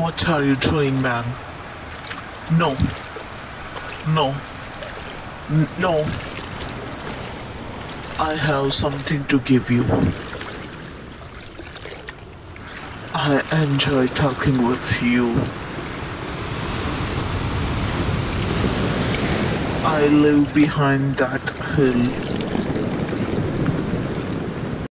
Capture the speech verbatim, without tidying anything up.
What are you doing, man? No. No. N- no. I have something to give you. I enjoy talking with you. I live behind that hill.